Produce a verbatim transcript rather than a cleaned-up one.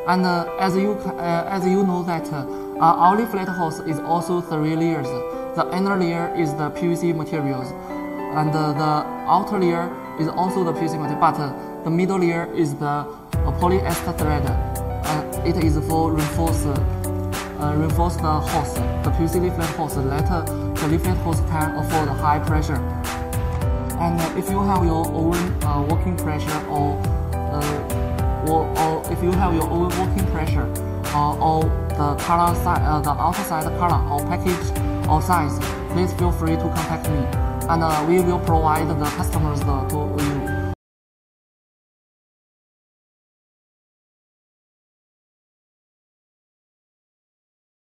And uh, as you uh, as you know that uh, our flat hose is also three layers. The inner layer is the P V C materials, and uh, the outer layer is also the P V C material, but uh, the middle layer is the uh, polyester thread. Uh, it is for reinforce uh, reinforce the hose, the P V C leaflet hose, that uh, the leaflet hose can afford high pressure. And uh, if you have your own uh, working pressure, or, uh, or or if you have your own working pressure, uh, or the color side, uh, the outside color or package or size, please feel free to contact me, and uh, we will provide the customers the, to you.